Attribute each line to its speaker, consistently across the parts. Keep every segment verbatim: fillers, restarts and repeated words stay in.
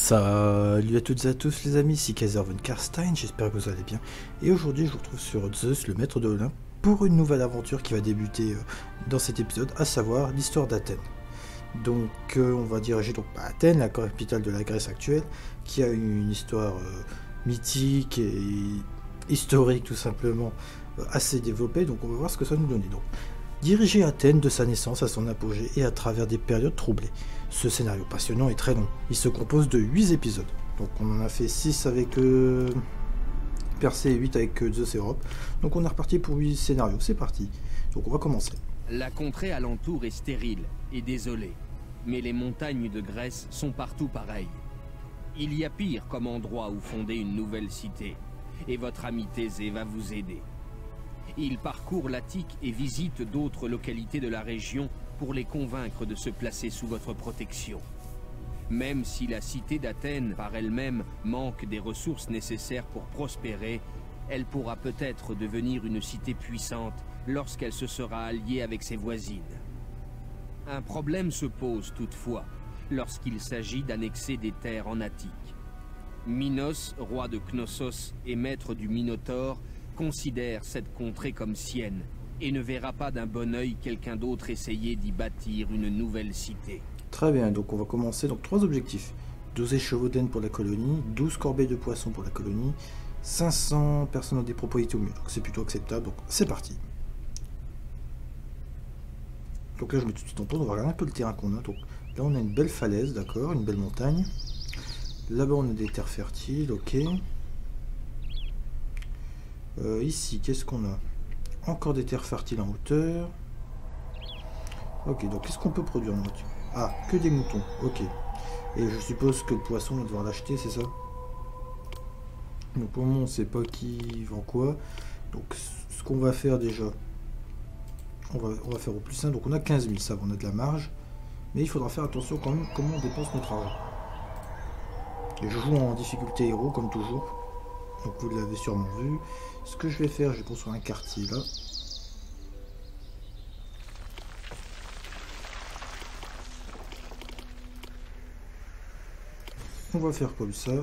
Speaker 1: Salut à toutes et à tous les amis, ici Kaiser von Karstein, j'espère que vous allez bien. Et aujourd'hui je vous retrouve sur Zeus, le maître de l'Olympe, pour une nouvelle aventure qui va débuter euh, dans cet épisode, à savoir l'histoire d'Athènes. Donc euh, on va diriger donc à Athènes, la capitale de la Grèce actuelle, qui a une histoire euh, mythique et historique tout simplement euh, assez développée, donc on va voir ce que ça nous donne. Donc, diriger Athènes de sa naissance à son apogée et à travers des périodes troublées. Ce scénario passionnant est très long. Il se compose de huit épisodes. Donc on en a fait six avec euh, Persée et huit avec euh, Zeus et Europe. Donc on est reparti pour huit scénarios. C'est parti. Donc on va commencer.
Speaker 2: La contrée alentour est stérile et désolée. Mais les montagnes de Grèce sont partout pareilles. Il y a pire comme endroit où fonder une nouvelle cité. Et votre ami Thésée va vous aider. Il parcourt l'Attique et visite d'autres localités de la région pour les convaincre de se placer sous votre protection. Même si la cité d'Athènes par elle-même manque des ressources nécessaires pour prospérer, elle pourra peut-être devenir une cité puissante lorsqu'elle se sera alliée avec ses voisines. Un problème se pose toutefois lorsqu'il s'agit d'annexer des terres en Attique. Minos, roi de Knossos et maître du Minotaure, considère cette contrée comme sienne et ne verra pas d'un bon œil quelqu'un d'autre essayer d'y bâtir une nouvelle cité.
Speaker 1: Très bien, donc on va commencer. Donc trois objectifs. douze écheveaux d'aine pour la colonie, douze corbeilles de poissons pour la colonie, cinq cents personnes ont des propriétés au mieux. Donc c'est plutôt acceptable, donc c'est parti. Donc là je mets tout de suite en pause, on va regarder un peu le terrain qu'on a. Donc là on a une belle falaise, d'accord, une belle montagne. Là-bas on a des terres fertiles, ok. Euh, ici, qu'est-ce qu'on a? Encore des terres fertiles en hauteur. Ok, donc qu'est-ce qu'on peut produire en hauteur? Ah, que des moutons, ok. Et je suppose que le poisson, on va devoir l'acheter, c'est ça? Donc pour le moment, on ne sait pas qui vend quoi. Donc ce qu'on va faire déjà, on va, on va faire au plus simple. Donc on a quinze mille, ça, on a de la marge. Mais il faudra faire attention quand même comment on dépense notre argent. Et je joue en difficulté héros, comme toujours. Donc vous l'avez sûrement vu. Ce que je vais faire, je vais construire un quartier là. On va faire comme ça.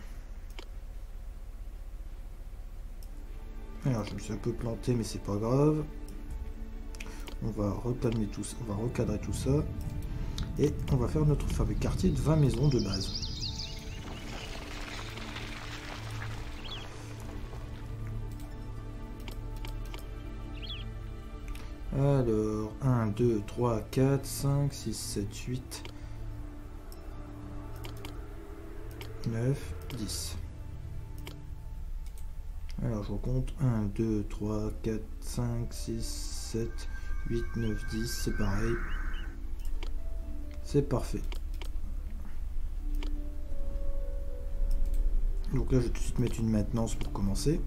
Speaker 1: Alors je me suis un peu planté mais c'est pas grave. On va recalmer tout ça, on va recadrer tout ça. Et on va faire notre fameux quartier de vingt maisons de base. Alors, un, deux, trois, quatre, cinq, six, sept, huit, neuf, dix. Alors, je recompte. un, deux, trois, quatre, cinq, six, sept, huit, neuf, dix. C'est pareil. C'est parfait. Donc là, je vais tout de suite mettre une maintenance pour commencer.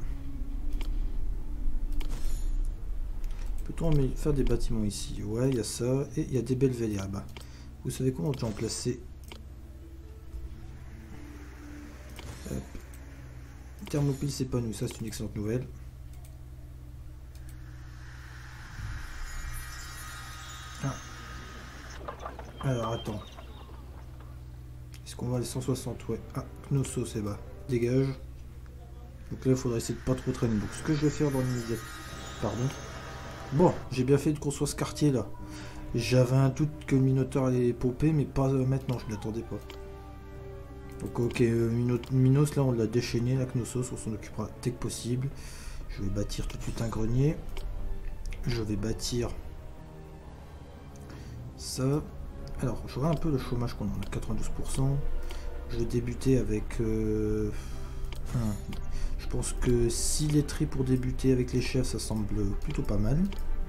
Speaker 1: Peut-on faire des bâtiments ici? Ouais, il y a ça. Et il y a des belles veillées là-bas. Vous savez comment on peut en placer? Hop. Thermopile, c'est pas nous. Ça, c'est une excellente nouvelle. Ah. Alors, attends. Est-ce qu'on va les cent soixante? Ouais. Ah, Knossos, c'est bas. Dégage. Donc là, il faudrait essayer de pas trop traîner. Donc, ce que je vais faire dans l'immédiat... Pardon. Bon, j'ai bien fait de construire ce quartier là. J'avais un doute que le Minotaure allait popper, mais pas euh, maintenant, je ne l'attendais pas. Donc ok, euh, Minos là on l'a déchaîné, la Knossos, on s'en occupera dès que possible. Je vais bâtir tout de suite un grenier. Je vais bâtir ça. Alors, j'aurai un peu le chômage qu'on en a, quatre-vingt-douze pour cent. Je vais débuter avec... Euh, un. Je pense que six laiteries pour débuter avec les chefs, ça semble plutôt pas mal.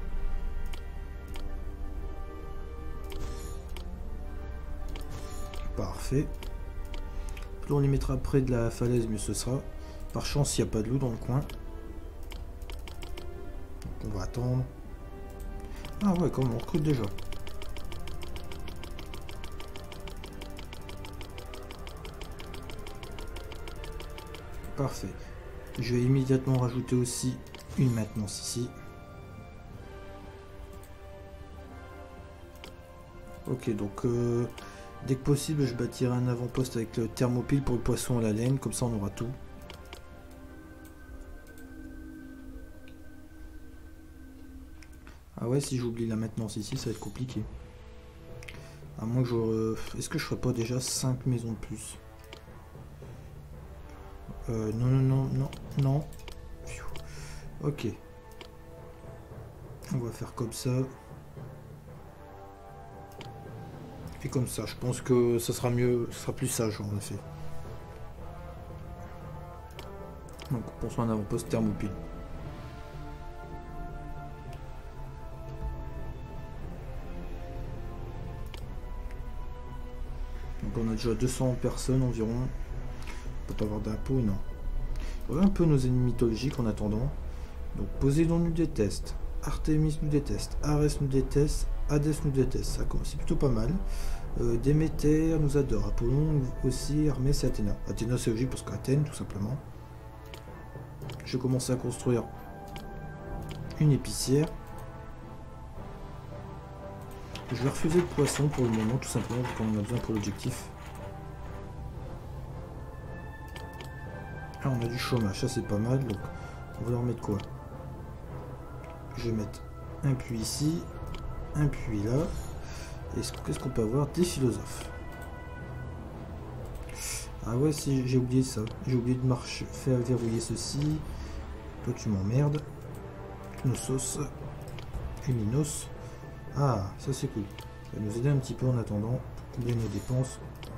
Speaker 1: Parfait. Plus on les mettra près de la falaise, mieux ce sera. Par chance, il n'y a pas de loup dans le coin. Donc on va attendre. Ah ouais, comme on recrute déjà. Parfait. Je vais immédiatement rajouter aussi une maintenance ici. Ok, donc euh, Dès que possible, je bâtirai un avant-poste avec le thermopile pour le poisson et la laine, comme ça on aura tout. Ah ouais, si j'oublie la maintenance ici, ça va être compliqué. À moins que je... Est-ce que je ferais pas déjà cinq maisons de plus? Euh, non, non, non, non, non. Ok. On va faire comme ça. Et comme ça, je pense que ça sera mieux, ça sera plus sage en effet. Donc, pour son avant-poste thermopile. Donc on a déjà deux cents personnes environ. On peut pas avoir d'impôts, non. On va un peu nos ennemis mythologiques en attendant. Donc Poséidon nous déteste, Artémis nous déteste, Arès nous déteste, Hadès nous déteste. Ça commence, c'est plutôt pas mal. Euh, Déméter nous adore, Apollon aussi, Hermès et Athéna. Athéna c'est logique parce qu'Athènes tout simplement. Je commence à construire une épicière. Je vais refuser le poisson pour le moment, tout simplement, vu qu'on en a besoin pour l'objectif. Là, on a du chômage, ça c'est pas mal, donc on va leur mettre quoi? Je vais mettre un puits ici, un puits là. Et qu'est-ce qu'on peut avoir? Des philosophes. Ah ouais, si j'ai oublié ça. J'ai oublié de marcher, faire verrouiller ceci. Toi, tu m'emmerdes. Knossos et Minos. Ah, ça c'est cool. Ça va nous aider un petit peu en attendant pour combler nos dépenses.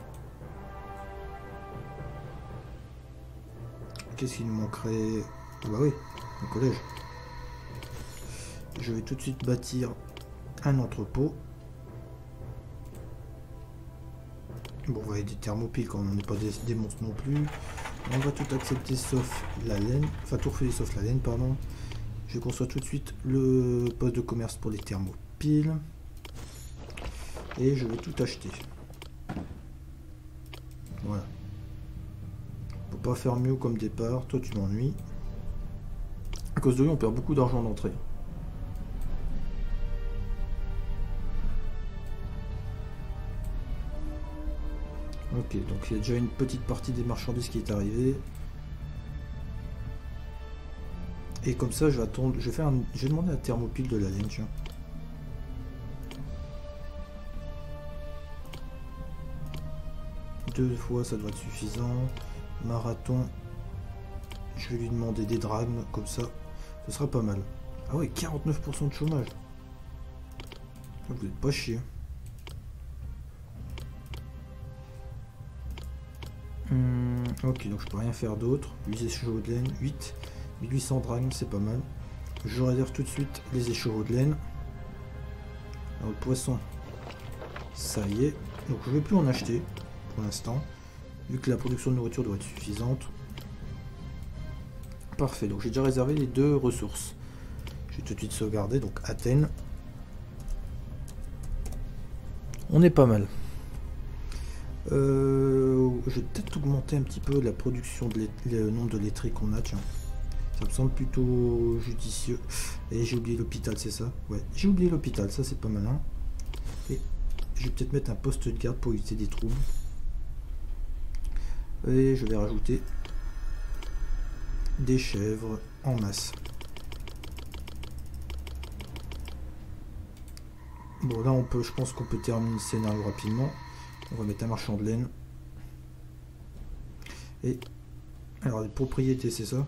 Speaker 1: Qu'est-ce qu'il nous manquerait? Ah bah oui, le collège. Je vais tout de suite bâtir un entrepôt. Bon, on va aider des thermopiles quand on n'est pas des, des monstres non plus. On va tout accepter sauf la laine. Enfin, tout refuser sauf la laine, pardon. Je construis tout de suite le poste de commerce pour les thermopiles. Et je vais tout acheter. Voilà. On peut pas faire mieux comme départ. Toi, tu m'ennuies. À cause de lui, on perd beaucoup d'argent d'entrée. Ok, donc il y a déjà une petite partie des marchandises qui est arrivée. Et comme ça, je vais attendre. Je vais faire un, je vais demander à Thermopile de la laine, tiens. Deux fois, ça doit être suffisant. Marathon. Je vais lui demander des drachmes, comme ça. Ce sera pas mal. Ah ouais, quarante-neuf pour cent de chômage. Vous êtes pas chier. Hum, ok, donc je peux rien faire d'autre. huit écheveaux de laine, huit. mille huit cents drachmes, c'est pas mal. Je réserve tout de suite les écheveaux de laine. Alors le poisson, ça y est. Donc je vais plus en acheter pour l'instant, vu que la production de nourriture doit être suffisante. Parfait, donc j'ai déjà réservé les deux ressources. Je vais tout de suite sauvegarder, donc Athènes. On est pas mal. Euh, je vais peut-être augmenter un petit peu la production de le nombre de lettrés qu'on a, tiens. Ça me semble plutôt judicieux. Et j'ai oublié l'hôpital, c'est ça? Ouais, j'ai oublié l'hôpital, ça c'est pas malin. Et je vais peut-être mettre un poste de garde pour éviter des troubles. Et je vais rajouter des chèvres en masse. Bon là on peut, je pense qu'on peut terminer le scénario rapidement. On va mettre un marchand de laine. Et alors les propriétés, c'est ça?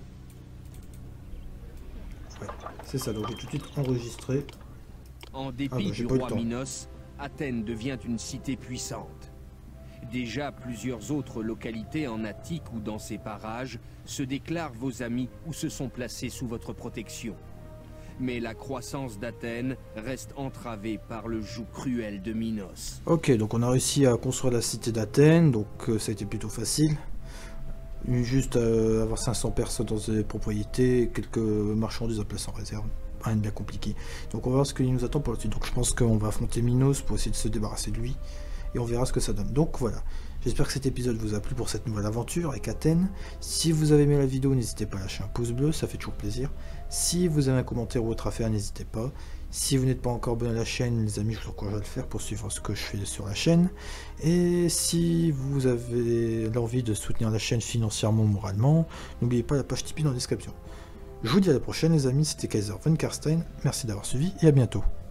Speaker 1: Ouais, c'est ça. Donc je vais tout de suite enregistrer.
Speaker 2: En dépit
Speaker 1: ah bah,
Speaker 2: du roi Minos, Athènes devient une cité puissante. Déjà plusieurs autres localités en Attique ou dans ses parages se déclarent vos amis ou se sont placés sous votre protection. Mais la croissance d'Athènes reste entravée par le joug cruel de Minos. Ok, donc on a réussi à construire la cité d'Athènes, donc euh, ça a été plutôt facile. Juste euh, avoir cinq cents personnes dans ses propriétés, quelques marchandises à placer en réserve. Rien de bien compliqué. Donc on va voir ce qu'il nous attend pour la suite. Donc je pense qu'on va affronter Minos pour essayer de se débarrasser de lui. Et on verra ce que ça donne. Donc voilà. J'espère que cet épisode vous a plu pour cette nouvelle aventure avec Athènes. Si vous avez aimé la vidéo, n'hésitez pas à lâcher un pouce bleu, ça fait toujours plaisir. Si vous avez un commentaire ou autre à faire, n'hésitez pas.
Speaker 1: Si vous n'êtes pas encore abonné à la chaîne, les amis, je vous encourage à le faire pour suivre ce que je fais sur la chaîne. Et si vous avez l'envie de soutenir la chaîne financièrement ou moralement, n'oubliez pas la page Tipeee dans la description. Je vous dis à la prochaine les amis, c'était Kaiser von Karstein, merci d'avoir suivi et à bientôt.